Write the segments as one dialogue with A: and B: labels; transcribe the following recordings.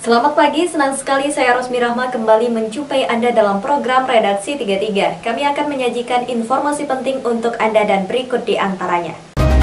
A: Selamat pagi, senang sekali saya Rosmi Rahma kembali menjumpai Anda dalam program Redaksi 33. Kami akan menyajikan informasi penting untuk Anda dan berikut di antaranya.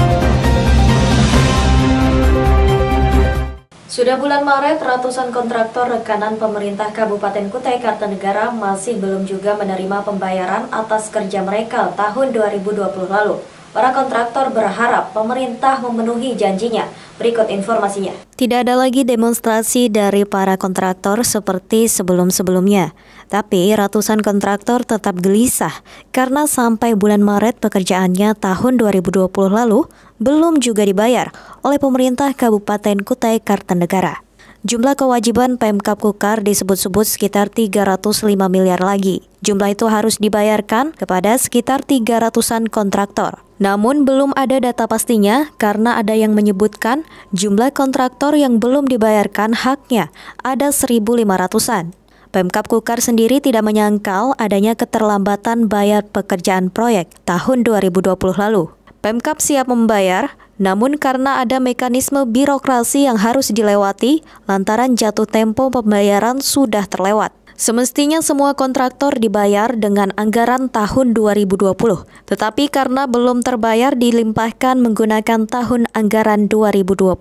A: Sudah bulan Maret, ratusan kontraktor rekanan pemerintah Kabupaten Kutai Kartanegara masih belum juga menerima pembayaran atas kerja mereka tahun 2020 lalu. Para kontraktor berharap pemerintah memenuhi janjinya. Berikut informasinya.
B: Tidak ada lagi demonstrasi dari para kontraktor seperti sebelum-sebelumnya. Tapi ratusan kontraktor tetap gelisah karena sampai bulan Maret pekerjaannya tahun 2020 lalu belum juga dibayar oleh pemerintah Kabupaten Kutai Kartanegara. Jumlah kewajiban Pemkab Kukar disebut-sebut sekitar 305 miliar lagi. Jumlah itu harus dibayarkan kepada sekitar 300-an kontraktor. Namun belum ada data pastinya karena ada yang menyebutkan jumlah kontraktor yang belum dibayarkan haknya ada 1.500-an. Pemkab Kukar sendiri tidak menyangkal adanya keterlambatan bayar pekerjaan proyek tahun 2020 lalu. Pemkab siap membayar, namun karena ada mekanisme birokrasi yang harus dilewati, lantaran jatuh tempo pembayaran sudah terlewat. Semestinya semua kontraktor dibayar dengan anggaran tahun 2020, tetapi karena belum terbayar dilimpahkan menggunakan tahun anggaran 2021.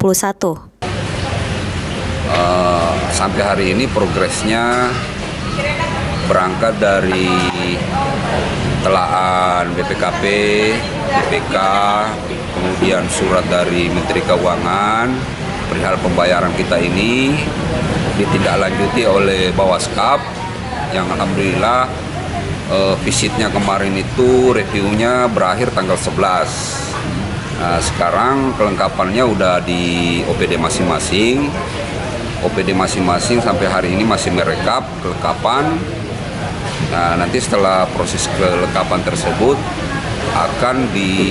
C: Sampai hari ini progresnya berangkat dari telaan BPKP, BPK, kemudian surat dari Menteri Keuangan perihal pembayaran kita ini ditindaklanjuti oleh Bawaskap yang alhamdulillah visitnya kemarin itu reviewnya berakhir tanggal 11. Nah, sekarang kelengkapannya udah di OPD masing-masing. OPD masing-masing sampai hari ini masih merekap kelengkapan. Nah, nanti setelah proses kelengkapan tersebut akan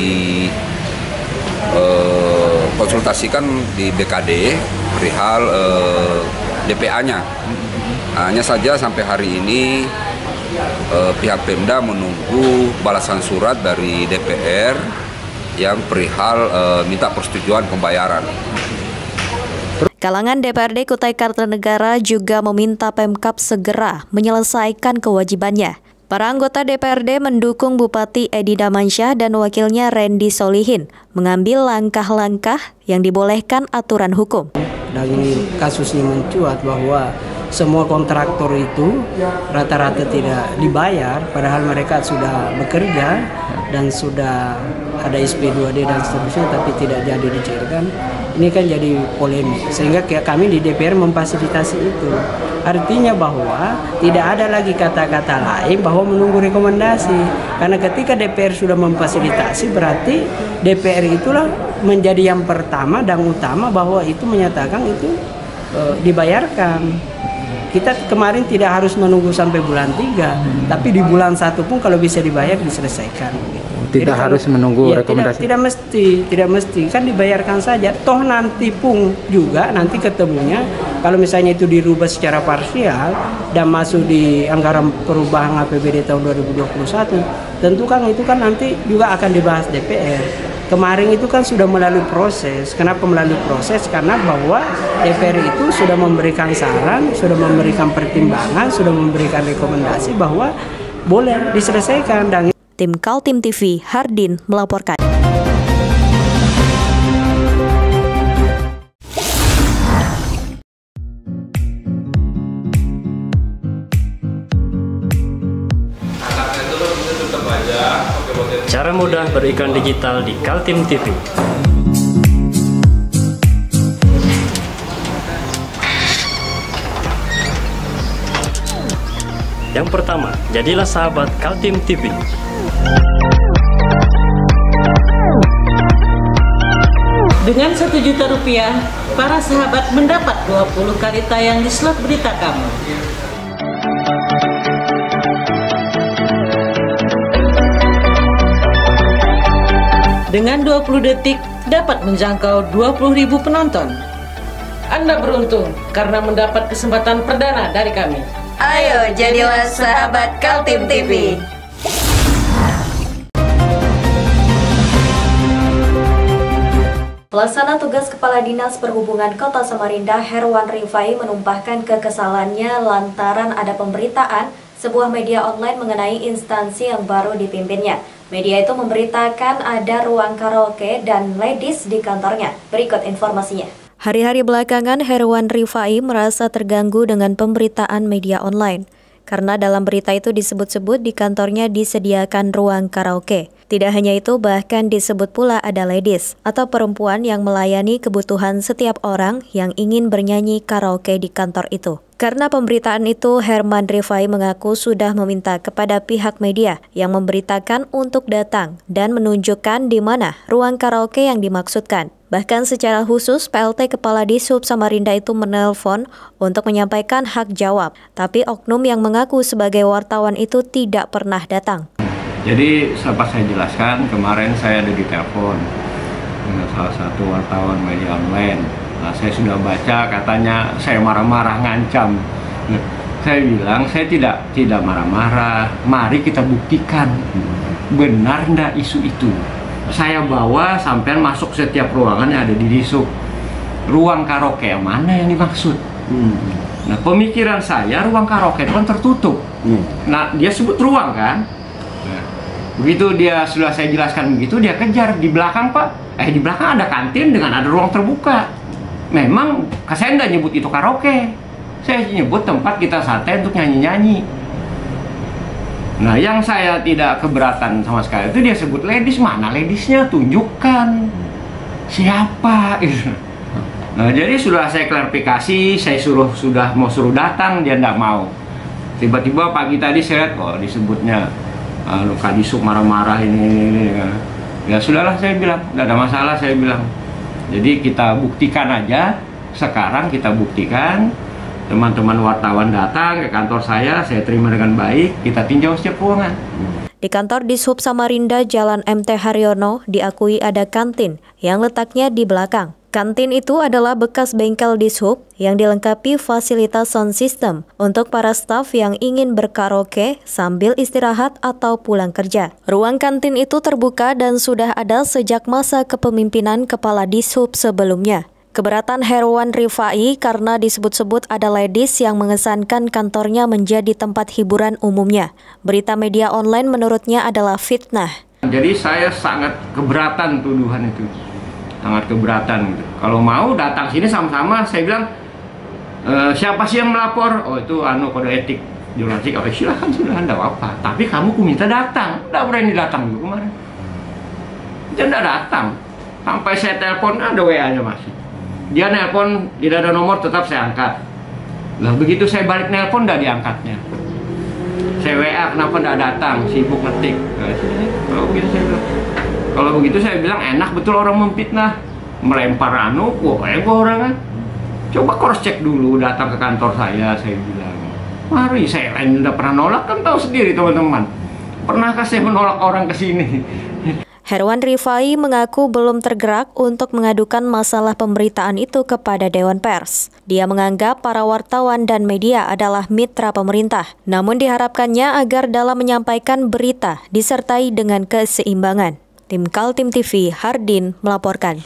C: dikonsultasikan di BKD perihal DPA-nya. Hanya saja sampai hari ini pihak Pemda menunggu balasan surat dari DPR yang perihal minta persetujuan pembayaran.
B: Kalangan DPRD Kutai Kartanegara juga meminta Pemkab segera menyelesaikan kewajibannya. Para anggota DPRD mendukung Bupati Edi Damansyah dan wakilnya Randy Solihin mengambil langkah-langkah yang dibolehkan aturan hukum.
D: Dan ini kasusnya mencuat bahwa semua kontraktor itu rata-rata tidak dibayar, padahal mereka sudah bekerja dan sudah ada SP2D dan seterusnya, tapi tidak jadi dicairkan. Ini kan jadi polemik, sehingga kami di DPR memfasilitasi itu. Artinya bahwa tidak ada lagi kata-kata lain bahwa menunggu rekomendasi. Karena ketika DPR sudah memfasilitasi, berarti DPR itulah menjadi yang pertama dan utama bahwa itu menyatakan itu dibayarkan. Kita kemarin tidak harus menunggu sampai bulan 3, tapi di bulan 1 pun kalau bisa dibayar diselesaikan.
E: Tidak harus menunggu rekomendasi.
D: Tidak mesti kan dibayarkan saja. Toh nanti pun juga nanti ketemunya kalau misalnya itu dirubah secara parsial dan masuk di anggaran perubahan APBD tahun 2021, tentu kan itu kan nanti juga akan dibahas DPR. Kemarin itu kan sudah melalui proses. Kenapa melalui proses? Karena bahwa DPR itu sudah memberikan saran, sudah memberikan pertimbangan, sudah memberikan rekomendasi bahwa boleh diselesaikan. Dan
B: Tim Kaltim TV, Hardin melaporkan.
F: Cara mudah beriklan digital di Kaltim TV. Yang pertama, jadilah sahabat Kaltim TV.
G: Dengan Rp1 juta, para sahabat mendapat 20 kali tayang di slot berita kamu. Dengan 20 detik dapat menjangkau 20.000 penonton. Anda beruntung karena mendapat kesempatan perdana dari kami.
A: Ayo jadilah sahabat Kaltim TV. Pelaksana tugas Kepala Dinas Perhubungan Kota Samarinda Herwan Rifai menumpahkan kekesalannya lantaran ada pemberitaan sebuah media online mengenai instansi yang baru dipimpinnya. Media itu memberitakan ada ruang karaoke dan ladies di kantornya. Berikut informasinya.
B: Hari-hari belakangan Herwan Rifai merasa terganggu dengan pemberitaan media online. Karena dalam berita itu disebut-sebut di kantornya disediakan ruang karaoke. Tidak hanya itu, bahkan disebut pula ada ladies atau perempuan yang melayani kebutuhan setiap orang yang ingin bernyanyi karaoke di kantor itu. Karena pemberitaan itu, Herwan Rifai mengaku sudah meminta kepada pihak media yang memberitakan untuk datang dan menunjukkan di mana ruang karaoke yang dimaksudkan. Bahkan secara khusus, PLT Kepala Dishub Samarinda itu menelpon untuk menyampaikan hak jawab. Tapi oknum yang mengaku sebagai wartawan itu tidak pernah datang.
H: Jadi selepas saya jelaskan, kemarin saya ada ditelepon dengan salah satu wartawan media online. Nah, saya sudah baca, katanya saya marah-marah, ngancam. Nah, saya bilang saya tidak marah-marah. Mari kita buktikan benar ndak isu itu. Saya bawa sampean masuk setiap ruangan yang ada di Dishub. Ruang karaoke yang mana yang dimaksud? Nah, pemikiran saya ruang karaoke itu kan tertutup. Nah, dia sebut ruang kan? Nah, begitu dia sudah saya jelaskan begitu, dia kejar di belakang Pak. Di belakang ada kantin dengan ada ruang terbuka. Memang saya nggak nyebut itu karaoke. Saya nyebut tempat kita santai untuk nyanyi-nyanyi. Nah, yang saya tidak keberatan sama sekali itu dia sebut ladies. Mana ladiesnya? Tunjukkan siapa. Nah, jadi sudah saya klarifikasi, saya sudah mau suruh datang, dia nggak mau. Tiba-tiba pagi tadi saya lihat, oh disebutnya Kadisub marah-marah ini. Ya sudahlah, saya bilang, nggak ada masalah, saya bilang. Jadi kita buktikan aja, sekarang kita buktikan. Teman-teman wartawan datang ke kantor saya terima dengan baik, kita tinjau setiap ruangan.
B: Di kantor Dishub Samarinda Jalan MT Haryono diakui ada kantin yang letaknya di belakang. Kantin itu adalah bekas bengkel Dishub yang dilengkapi fasilitas sound system untuk para staf yang ingin berkaraoke sambil istirahat atau pulang kerja. Ruang kantin itu terbuka dan sudah ada sejak masa kepemimpinan Kepala Dishub sebelumnya. Keberatan Herwan Rifai karena disebut-sebut ada ladies yang mengesankan kantornya menjadi tempat hiburan umumnya. Berita media online menurutnya adalah fitnah.
H: Jadi saya sangat keberatan tuduhan itu. Sangat keberatan. Kalau mau datang sini sama-sama, saya bilang, siapa sih yang melapor? Oh itu kode etik jurnalistik. Oh silahkan, enggak apa-apa. Tapi kamu ku minta datang. Enggak berani datang dulu kemarin. Dia enggak datang. Sampai saya telepon, ada WA-nya masih. Dia nelpon, tidak ada nomor, tetap saya angkat. Lah begitu saya balik nelpon, enggak diangkatnya. Saya WA, kenapa enggak datang? Sibuk ngetik. Kalau begitu saya bilang, enak betul orang memfitnah. Melempar ego orang kan. Coba cross check dulu, datang ke kantor saya bilang. Mari, saya tidak pernah nolak, kan tahu sendiri teman-teman. Pernahkah saya menolak orang ke sini?
B: Herwan Rifai mengaku belum tergerak untuk mengadukan masalah pemberitaan itu kepada Dewan Pers. Dia menganggap para wartawan dan media adalah mitra pemerintah. Namun diharapkannya agar dalam menyampaikan berita disertai dengan keseimbangan. Tim Kaltim TV, Hardin melaporkan.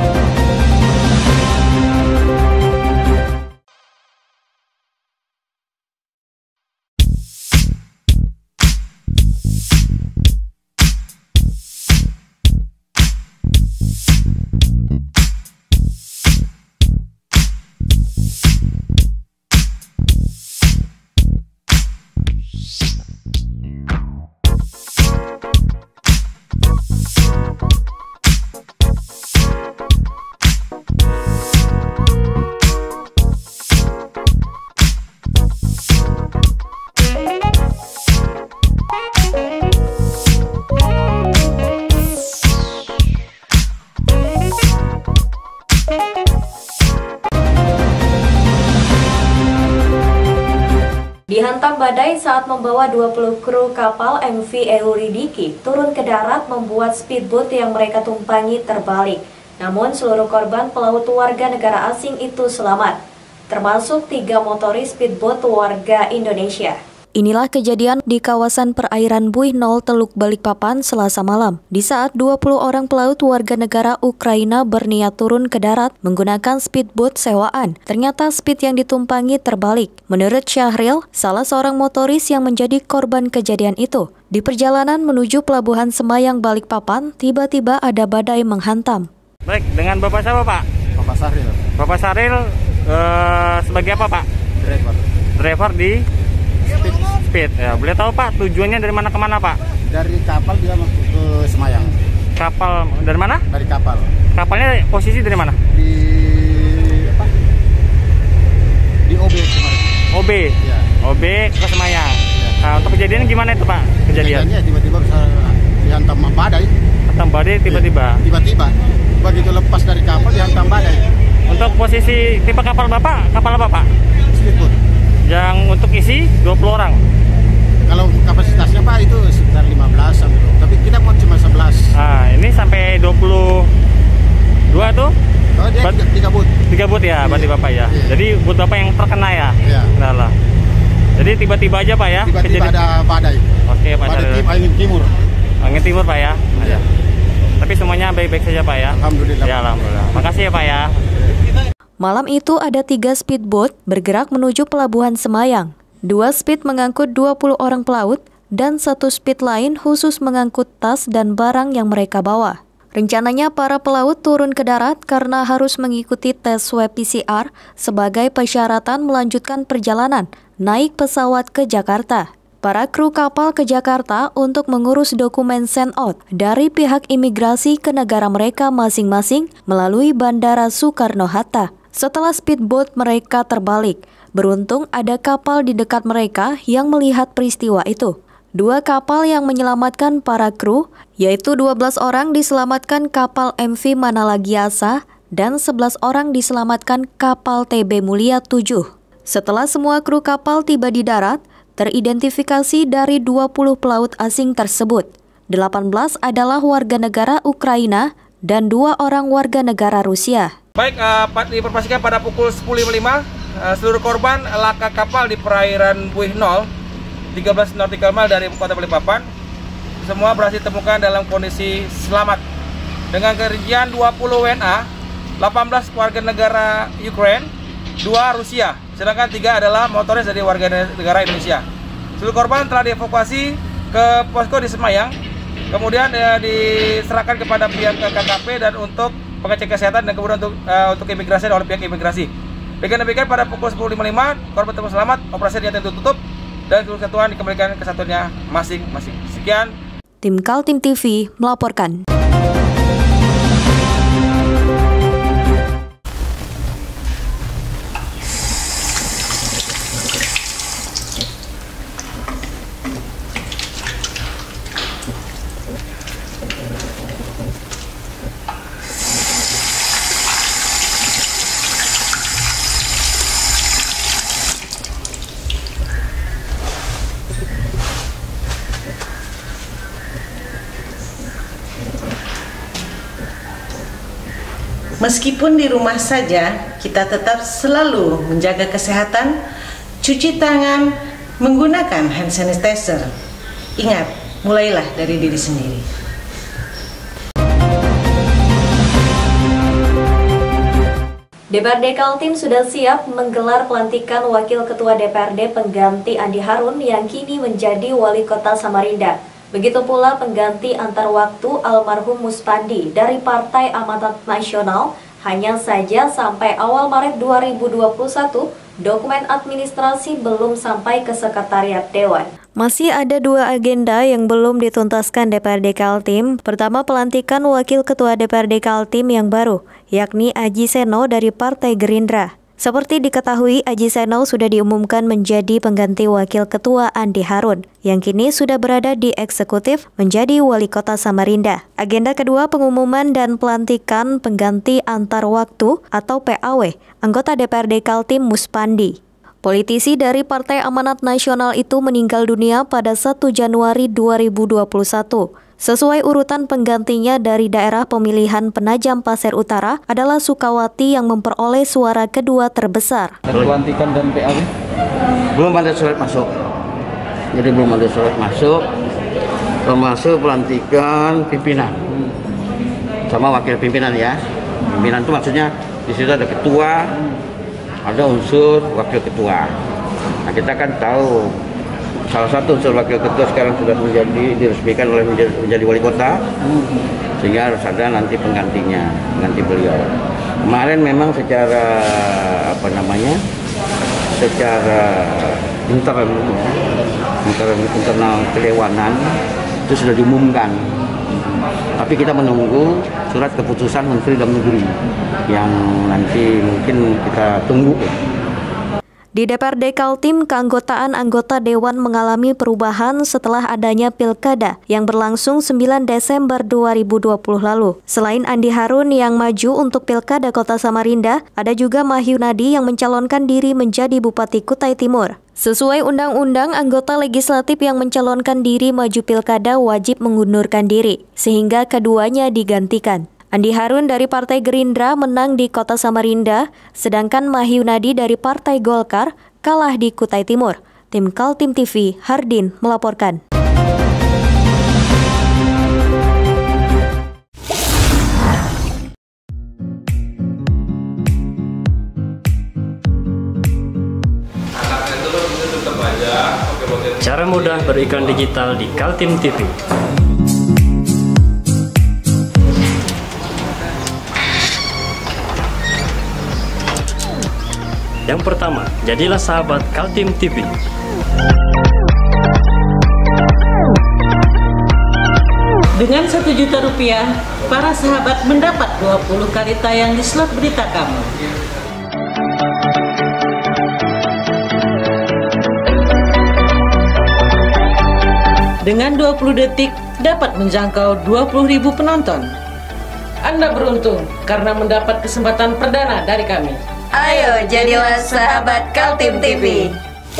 A: Dihantam badai saat membawa 20 kru kapal MV Euridiki turun ke darat membuat speedboat yang mereka tumpangi terbalik. Namun seluruh korban pelaut warga negara asing itu selamat, termasuk 3 motoris speedboat warga Indonesia.
B: Inilah kejadian di kawasan perairan Buih Nol, Teluk Balikpapan, Selasa malam. Di saat 20 orang pelaut warga negara Ukraina berniat turun ke darat menggunakan speedboat sewaan, ternyata speed yang ditumpangi terbalik. Menurut Syahril, salah seorang motoris yang menjadi korban kejadian itu, di perjalanan menuju Pelabuhan Semayang Balikpapan, tiba-tiba ada badai menghantam.
I: Baik, dengan Bapak siapa, Pak?
E: Bapak Sahril.
I: Bapak Sahril sebagai apa, Pak? Driver di Speed. Ya, boleh tahu Pak tujuannya dari mana ke mana, Pak?
E: Dari kapal dia masuk ke Semayang.
I: Kapal dari mana?
E: Dari kapal.
I: Kapalnya posisi dari mana?
E: Di apa? Di OB kemarin.
I: OB.
E: Ya.
I: OB ke Semayang. Ya. Nah, untuk kejadian gimana itu, Pak?
E: Kejadiannya tiba-tiba bisa dihantam badai.
I: Hantam badai tiba-tiba.
E: Tiba-tiba. Begitu lepas dari kapal dihantam badai.
I: Untuk posisi tipe kapal Bapak, kapal apa, Pak?
E: Speedboat.
I: Yang untuk isi 20 orang.
E: Kalau kapasitasnya Pak itu sekitar 15 sampai 20. Tapi kita mau cuma 11.
I: Nah, ini sampai 22 tuh?
E: Oh, dia 3 boot.
I: 3 boot ya, berarti Bapak ya.
E: Iya.
I: Jadi boot Bapak yang terkena ya?
E: Iya.
I: Nah lah. Jadi tiba-tiba aja Pak ya?
E: Tiba-tiba ada badai.
I: Oke, Pak.
E: Badai angin timur.
I: Angin timur Pak ya?
E: Iya.
I: Tapi semuanya baik-baik saja Pak ya?
E: Alhamdulillah.
I: Ya, alhamdulillah. Makasih ya Pak ya.
B: Malam itu ada 3 speedboat bergerak menuju Pelabuhan Semayang. 2 speed mengangkut 20 orang pelaut dan 1 speed lain khusus mengangkut tas dan barang yang mereka bawa. Rencananya para pelaut turun ke darat karena harus mengikuti tes swab PCR sebagai persyaratan melanjutkan perjalanan naik pesawat ke Jakarta. Para kru kapal ke Jakarta untuk mengurus dokumen send out dari pihak imigrasi ke negara mereka masing-masing melalui Bandara Soekarno-Hatta. Setelah speedboat mereka terbalik, beruntung ada kapal di dekat mereka yang melihat peristiwa itu. 2 kapal yang menyelamatkan para kru, yaitu 12 orang diselamatkan kapal MV Manalagiasa dan 11 orang diselamatkan kapal TB Mulia 7. Setelah semua kru kapal tiba di darat, teridentifikasi dari 20 pelaut asing tersebut. 18 adalah warga negara Ukraina dan 2 orang warga negara Rusia.
J: Baik, diinformasikan pada pukul 10.55 seluruh korban laka kapal di perairan Buih Nol 13 nautical mile dari kota Balikpapan semua berhasil ditemukan dalam kondisi selamat dengan kerincian 20 WNA, 18 warga negara Ukraina, 2 Rusia, sedangkan 3 adalah motoris dari warga negara Indonesia. Seluruh korban telah dievakuasi ke posko di Semayang, kemudian diserahkan kepada pihak KKP dan untuk pengecekan kesehatan dan kemudian untuk imigrasi oleh pihak imigrasi. Dengan demikian pada pukul 10.55 korban tersebut selamat, operasi ternyata ditutup dan seluruh kesatuan dikembalikan ke kesatuannya masing-masing. Sekian.
B: Tim Kaltim TV melaporkan.
G: Meskipun di rumah saja, kita tetap selalu menjaga kesehatan, cuci tangan, menggunakan hand sanitizer. Ingat, mulailah dari diri sendiri.
A: DPRD Kaltim sudah siap menggelar pelantikan Wakil Ketua DPRD pengganti Andi Harun yang kini menjadi Wali Kota Samarinda. Begitu pula pengganti antar waktu almarhum Muspandi dari Partai Amanat Nasional. Hanya saja sampai awal Maret 2021, dokumen administrasi belum sampai ke Sekretariat Dewan.
B: Masih ada 2 agenda yang belum dituntaskan DPRD Kaltim. Pertama, pelantikan Wakil Ketua DPRD Kaltim yang baru, yakni Aji Seno dari Partai Gerindra. Seperti diketahui, Aji Seno sudah diumumkan menjadi pengganti Wakil Ketua Andi Harun, yang kini sudah berada di eksekutif menjadi Wali Kota Samarinda. Agenda kedua, pengumuman dan pelantikan pengganti antar waktu atau PAW, anggota DPRD Kaltim Muspandi. Politisi dari Partai Amanat Nasional itu meninggal dunia pada 1 Januari 2021. Sesuai urutan penggantinya dari daerah pemilihan Penajam Pasir Utara adalah Sukawati yang memperoleh suara kedua terbesar.
E: Pelantikan dan PAW?
K: Belum ada surat masuk. Jadi belum ada surat masuk, termasuk pelantikan pimpinan sama wakil pimpinan ya. Pimpinan itu maksudnya di situ ada ketua, ada unsur wakil ketua. Nah, kita kan tahu salah satu unsur wakil ketua sekarang sudah diresmikan oleh menjadi wali kota, sehingga harus ada nanti penggantinya, pengganti beliau. Kemarin memang secara secara internal kedewanan itu sudah diumumkan. Tapi kita menunggu surat keputusan Menteri Dalam Negeri yang nanti mungkin kita tunggu.
B: Di DPRD Kaltim, keanggotaan anggota Dewan mengalami perubahan setelah adanya pilkada yang berlangsung 9 Desember 2020 lalu. Selain Andi Harun yang maju untuk pilkada Kota Samarinda, ada juga Mahyunadi yang mencalonkan diri menjadi Bupati Kutai Timur. Sesuai undang-undang, anggota legislatif yang mencalonkan diri maju pilkada wajib mengundurkan diri, sehingga keduanya digantikan. Andi Harun dari Partai Gerindra menang di Kota Samarinda, sedangkan Mahyunadi dari Partai Golkar kalah di Kutai Timur. Tim Kaltim TV, Hardin melaporkan.
F: Cara mudah beriklan digital di Kaltim TV. Yang pertama, jadilah sahabat Kaltim TV.
G: Dengan Rp1 juta, para sahabat mendapat 20 kali tayang di slot berita kamu. Dengan 20 detik dapat menjangkau 20.000 penonton. Anda beruntung karena mendapat kesempatan perdana dari kami.
A: Ayo jadilah sahabat Kaltim TV.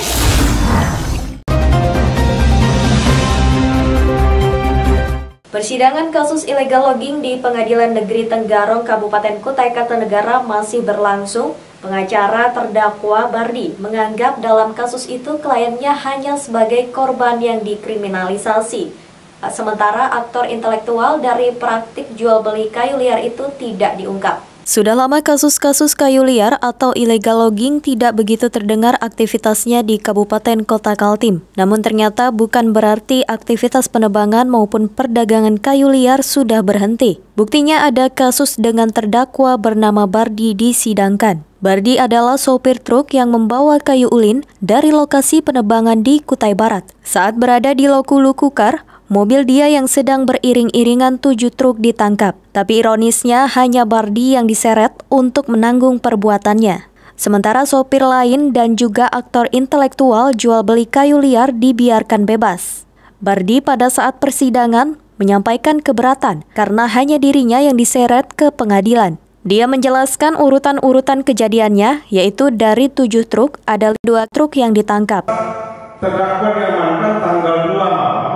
A: Persidangan kasus illegal logging di Pengadilan Negeri Tenggarong Kabupaten Kutai Kartanegara masih berlangsung. Pengacara terdakwa Bardi menganggap dalam kasus itu kliennya hanya sebagai korban yang dikriminalisasi. Sementara aktor intelektual dari praktik jual beli kayu liar itu tidak diungkap.
B: Sudah lama kasus-kasus kayu liar atau illegal logging tidak begitu terdengar aktivitasnya di Kabupaten Kota Kaltim. Namun ternyata bukan berarti aktivitas penebangan maupun perdagangan kayu liar sudah berhenti. Buktinya ada kasus dengan terdakwa bernama Bardi disidangkan. Bardi adalah sopir truk yang membawa kayu ulin dari lokasi penebangan di Kutai Barat. Saat berada di Lokulu-Kukar, mobil dia yang sedang beriring-iringan 7 truk ditangkap. Tapi ironisnya hanya Bardi yang diseret untuk menanggung perbuatannya. Sementara sopir lain dan juga aktor intelektual jual beli kayu liar dibiarkan bebas. Bardi pada saat persidangan menyampaikan keberatan karena hanya dirinya yang diseret ke pengadilan. Dia menjelaskan urutan-urutan kejadiannya, yaitu dari 7 truk ada 2 truk yang ditangkap.
L: Terdakwa diamankan tanggal 2 malam.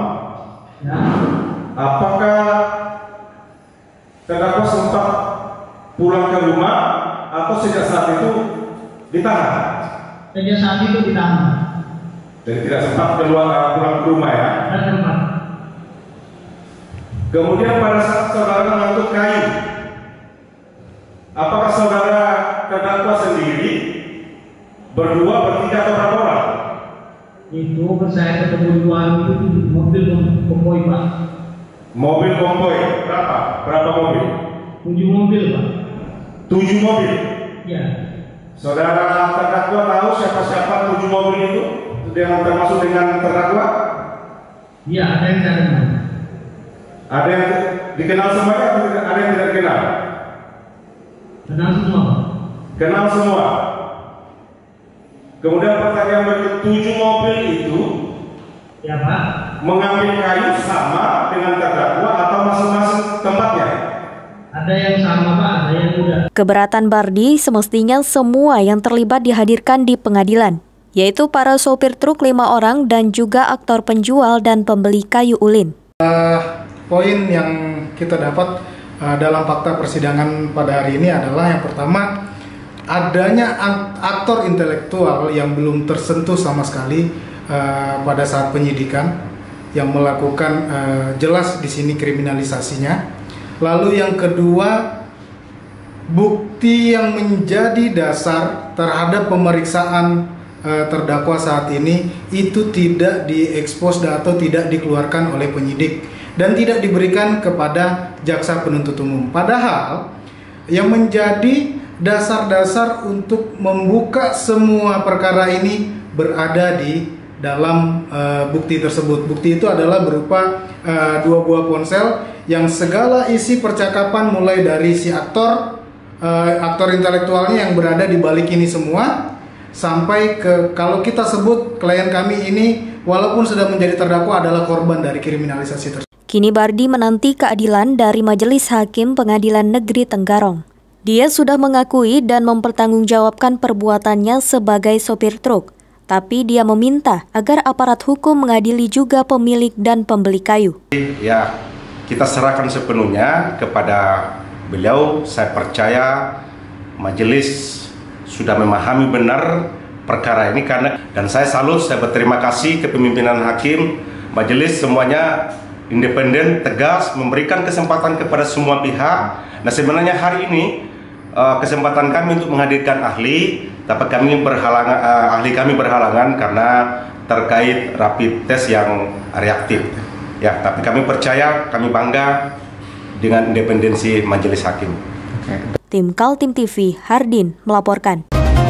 L: Apakah terdakwa sempat pulang ke rumah atau sejak saat itu ditahan?
M: Sejak saat itu ditahan.
L: Jadi tidak sempat pulang ke rumah ya? Tidak sempat. Kemudian pada saat saudara mengangkut kayu, apakah saudara terdakwa sendiri, berdua, bertiga atau berapa orang?
M: Itu saya ketemu 2 itu di mobil konvoi Pak.
L: Mobil konvoi berapa? Berapa mobil?
M: 7 mobil Pak.
L: 7 mobil?
M: Ya.
L: Saudara terdakwa tahu siapa-siapa 7 mobil itu yang termasuk dengan terdakwa?
M: Iya, ada yang saya kenal.
L: Ada yang dikenal semuanya atau ada yang tidak dikenal?
M: Kenal semua.
L: Kenal semua. Kemudian pertanyaan berikut, 7 mobil itu
M: ya Pak,
L: mengambil kayu sama dengan terdakwa atau masing-masing tempatnya?
M: Ada yang sama Pak, ada yang tidak.
B: Keberatan Bardi semestinya semua yang terlibat dihadirkan di pengadilan, yaitu para sopir truk 5 orang dan juga aktor penjual dan pembeli kayu ulin.
N: Poin yang kita dapat dalam fakta persidangan pada hari ini adalah yang pertama, adanya aktor intelektual yang belum tersentuh sama sekali pada saat penyidikan yang melakukan jelas di sini kriminalisasinya. Lalu yang kedua, bukti yang menjadi dasar terhadap pemeriksaan terdakwa saat ini itu tidak diekspos atau tidak dikeluarkan oleh penyidik dan tidak diberikan kepada jaksa penuntut umum. Padahal yang menjadi dasar-dasar untuk membuka semua perkara ini berada di dalam bukti tersebut. Bukti itu adalah berupa 2 buah ponsel yang segala isi percakapan mulai dari si aktor intelektualnya yang berada di balik ini semua, sampai ke, kalau kita sebut klien kami ini walaupun sudah menjadi terdakwa adalah korban dari kriminalisasi tersebut.
B: Kini Bardi menanti keadilan dari Majelis Hakim Pengadilan Negeri Tenggarong. Dia sudah mengakui dan mempertanggungjawabkan perbuatannya sebagai sopir truk, tapi dia meminta agar aparat hukum mengadili juga pemilik dan pembeli kayu.
O: Ya, kita serahkan sepenuhnya kepada beliau. Saya percaya majelis sudah memahami benar perkara ini dan saya salut, saya berterima kasih kepemimpinan hakim, majelis semuanya independen, tegas, memberikan kesempatan kepada semua pihak. Nah, sebenarnya hari ini kesempatan kami untuk menghadirkan ahli, tapi ahli kami berhalangan karena terkait rapid test yang reaktif. Ya, tapi kami percaya, kami bangga dengan independensi majelis hakim.
B: Tim Kaltim TV, Hardin melaporkan.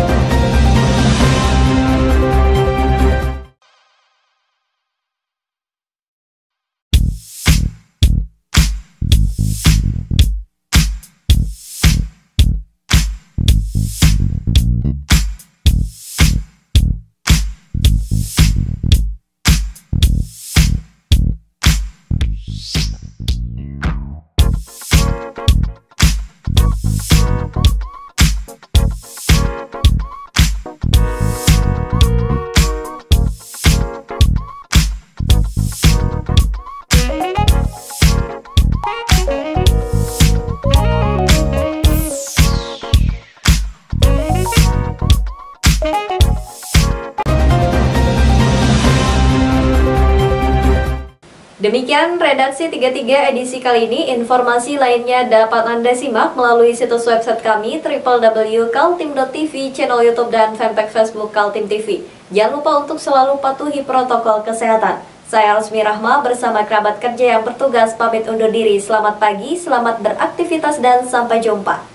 A: Demikian redaksi 33 edisi kali ini. Informasi lainnya dapat Anda simak melalui situs website kami www.kaltim.tv, channel YouTube dan fanpage Facebook Kaltim TV. Jangan lupa untuk selalu patuhi protokol kesehatan. Saya Rosmi Rahma bersama kerabat kerja yang bertugas pamit undur diri. Selamat pagi, selamat beraktivitas dan sampai jumpa.